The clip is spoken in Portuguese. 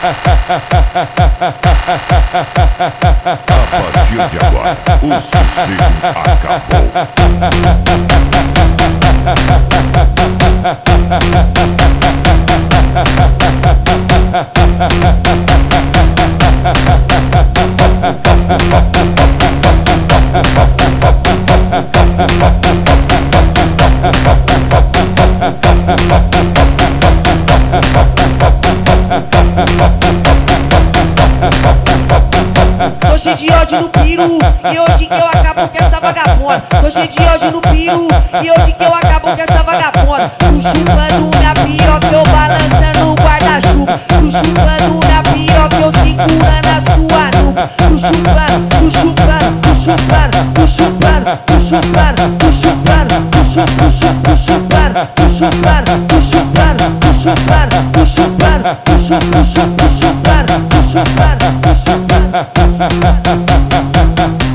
partir de agora, o sossego acabou. Tô cheio de ódio no piru, e hoje que eu acabo com essa vagabunda. Tô cheio de ódio no piru, e hoje que eu acabo com essa vagabunda. Tu chupando na piroca, eu balançando o guarda-chuva. Tu chupando na piroca, eu segurando a sua nuca. Tu chupando, tu chupando, tu chupando, tu chupando, tu chupando, tu chupando, tu chupando, tu chupando, tu chupando, tu chupando, tu chupando, tu chupando, tu chupando, tu chupando, tu chupando, tu chupando.